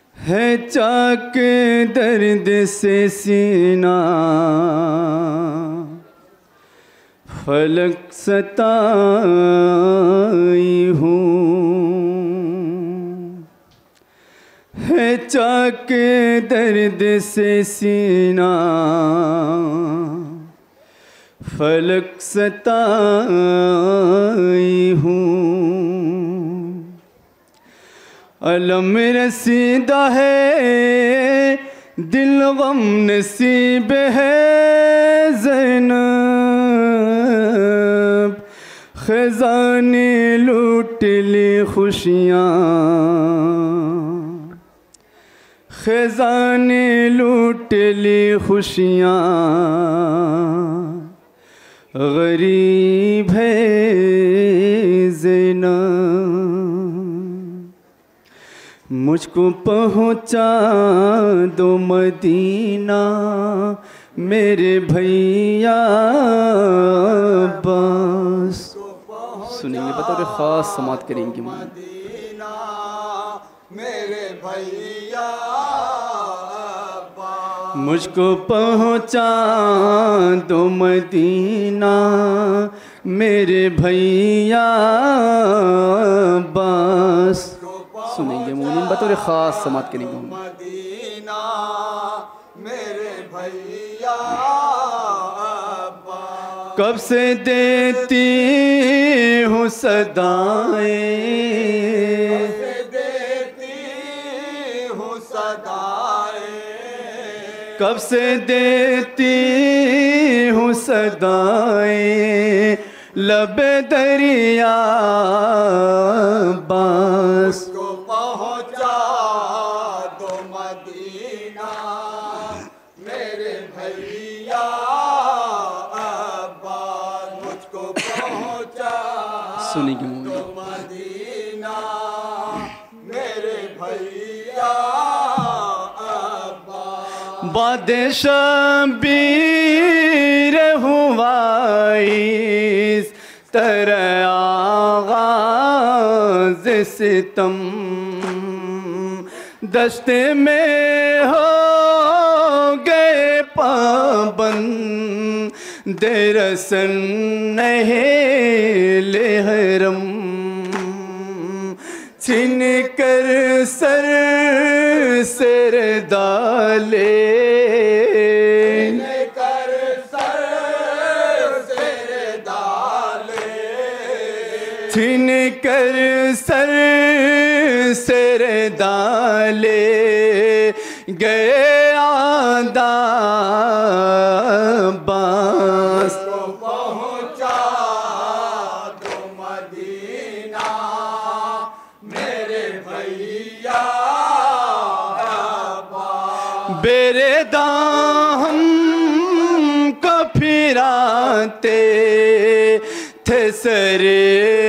है चाक दर्द से सीना, फलक सताई हूँ। है चाक दर्द से सीना, फलक सताई हूँ। अलम रसीदा है दिल गम नसीब है ज़ैनब, ख़ज़ाने लूट ली खुशियाँ, ख़ज़ाने लूट ली खुशियाँ। गरीब है ज़ैनब, मुझको पहुँचा दो मदीना मेरे भैया अब्बास। सुनेंगे बतौर ख़ास समात करेंगे मदीना मेरे भैया अब्बास। मुझको पहुँचा दो मदीना मेरे भैया अब्बास। सुनेंगे मोमिन बतौर ख़ास समात करेंगे। मदीना मेरे भैया अब्बास। कब से देती हूँ सदाएं, कब से देती हूँ सदाएं, लबे दरिया अब्बास। मुझको पहुँचा दो मदीना मेरे भैया अब्बास। मुझको पहुँचा दो मदीना मेरे भैया अब्बास। बादेश शबीर हुआ इस तरह आगाज़ सितम, दस्ते में हो गए पाबंद रसन नहेले हरम, छीन कर सर सिर डाले, छीन कर सर सिर डाले गए आदा अब्बास। पहुँचा दो मदीना मेरे भैया अब्बास। बेरे दाम को फिराते थे सरे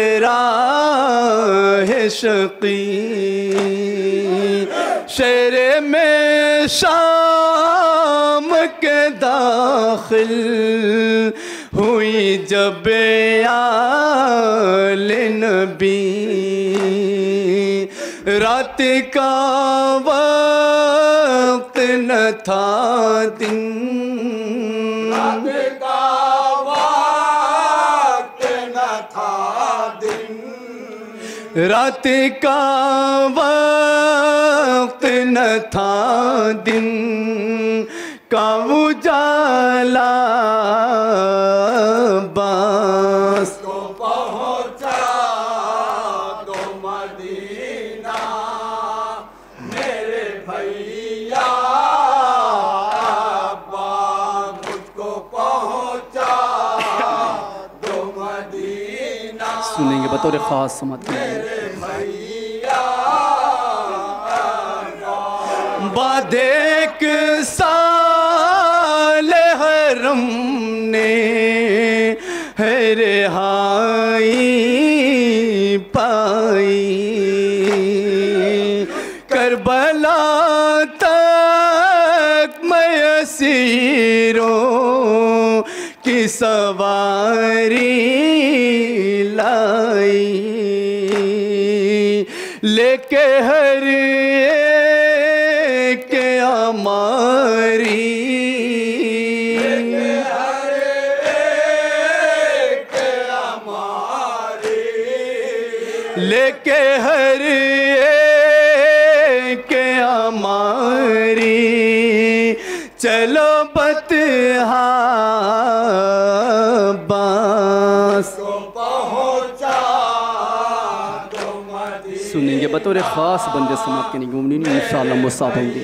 राह शकी, शहर में शाम के दाखिल हुई जब आले नबी, रात का वक्त न था दिन, रात का वक्त न था दिन, रात का वक्त न था दिन का उजाला अब्बास। तो पहुँचा दो मदीना मेरे भैया अब्बास। मुझको पहुँचा दो मदीना सुनेंगे बतौर ख़ास समझ मेरे भैया अब्बास। बाद एक साल हरम ने है रिहाई पाई, करबला तक मैं असीरों की सवारी लाई, लेके हर हमारी, लेके हर एक हमारी, चलो बतहा बास सुनेंगे बतौर ख़ास बंदे समात के निगुमनीन इंशाअल्लाह मुसाफ होंगे।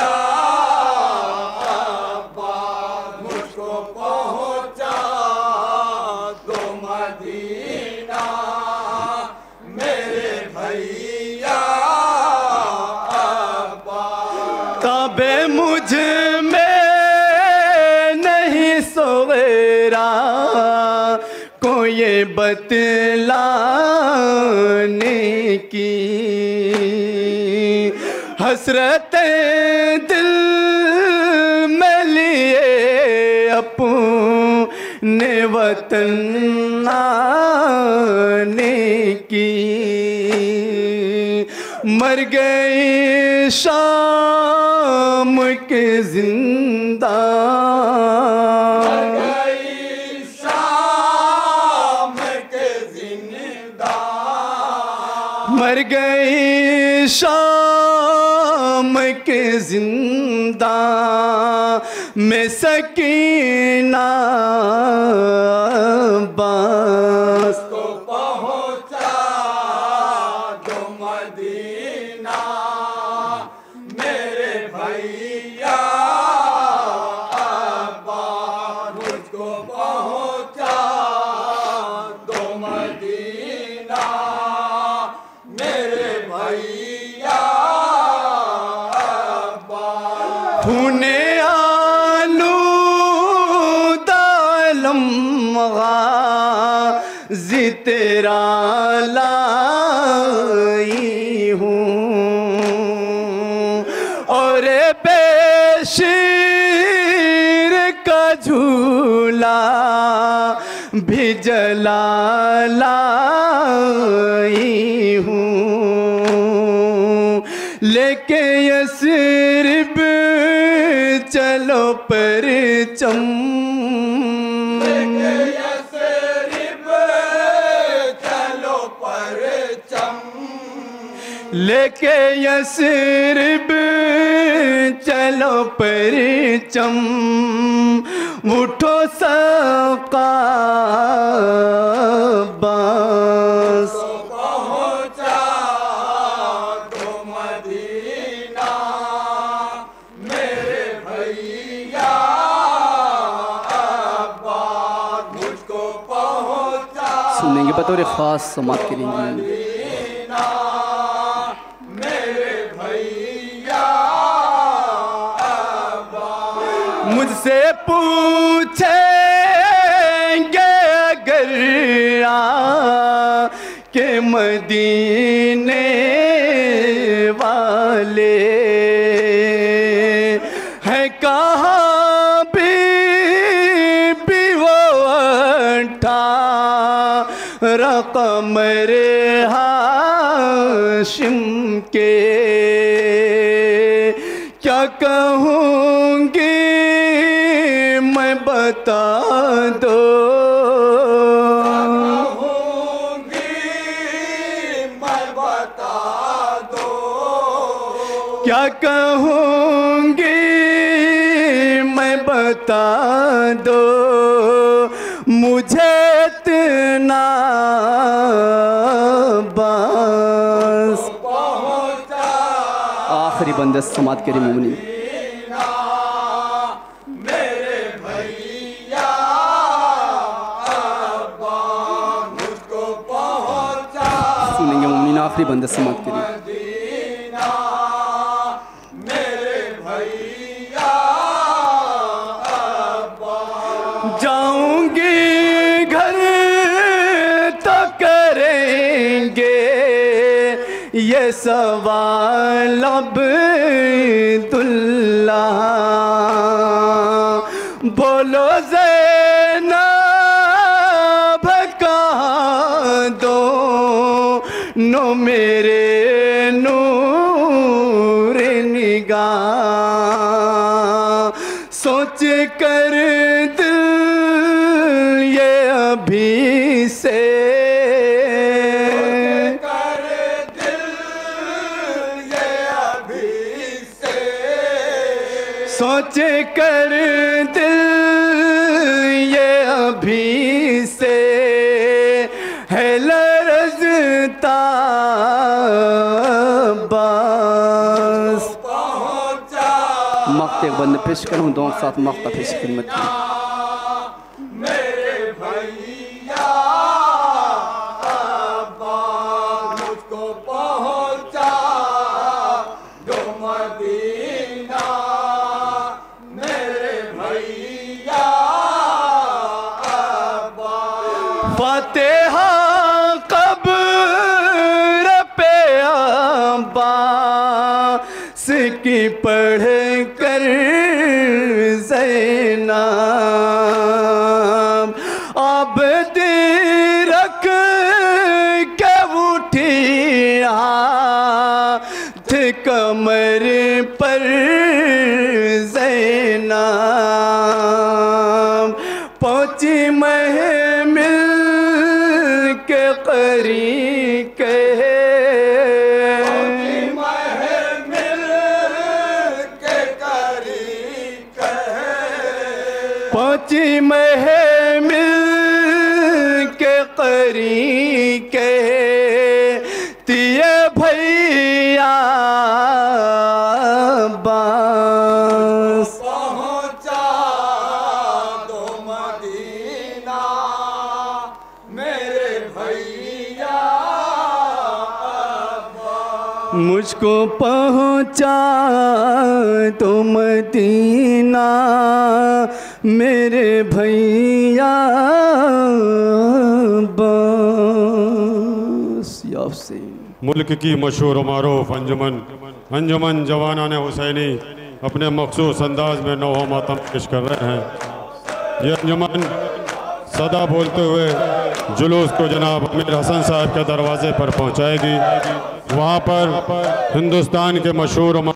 तबे मुझ में नहीं सोवेरा कोई बतलाने की, हसरत दिल में लिए अपने वतन आने की, मर गई शाम के जिंदा, मर गई शाम के जिंदा में सकीना बास को पहुंचा दो मदीना मेरे भैया अब्बास, मुझको पहुंचा दो मदीना मेरे भैया अब्बास। तूने आलू दालम गाज़ी तेरा लाई हूँ, और बेशीर का झूला भी जला लाई हूँ, लेके यसरिब चलो परचम, लेके यसरिब चलो परचम, लेके यसरिब चलो परचम, उठो सका बास पहुंचा दो मदीना मेरे भैया अब्बास, मुझको पहुंचा। सुनेंगे बतौर खास समात के लिए मुझसे पूछेंगे अगर के मदीने वाले हैं कहाँ भी वो कमर हाशिम के, क्या कहूँगी मैं बता दो, मैं बता दो, क्या कहूँगी मैं बता दो, मुझे इतना बस आखिरी बंदे समात के रिमूनी मेरे भैया अब्बास, मुझको पहुंचा सुनेंगे मुमनीन आखिरी बंदे समात के लिए मदीना मेरे भैया अब्बास। जाऊंगी घर तो करेंगे ये सवाल अब्दुल्ला, बोलो ज़ैनब कहाँ दो नो मेरे नूर निगाह, कर दिल ये अभी से, कर दिल ये अभी से, सोच कर दिल ये अभी से है लरज़ता बस। पहुंचा मख्ते बंद पेश करूँ दोनों के साथ मख्ता पेश खिदमत की। मेरे भैया अब्बास मुझको पहुंचा दो मदीना, मेरे भैया अब्बास। फातिहा कब्र पे अब्बास की पढ़ कर ज़ैनब आबद रख के उठी हाथ कमर पर ज़ैनब पहुंची महमिल के करीब के, महमिल के करीब पहुंची महमिल के करीब के तिये भैया बस। पहुंचा दो मदीना, मेरे भैया अब्बास। मुझको पहुंचा तो मदीना मेरे भैया बस। याफ़ मुल्क की मशहूर मारूफ अंजुमन जवानान हुसैनी अपने मखसूस अंदाज में नौहा मातम पेश कर रहे हैं। ये अंजुमन सदा बोलते हुए जुलूस को जनाब अमीर हसन साहब के दरवाजे पर पहुंचाएगी। वहाँ पर हिंदुस्तान के मशहूर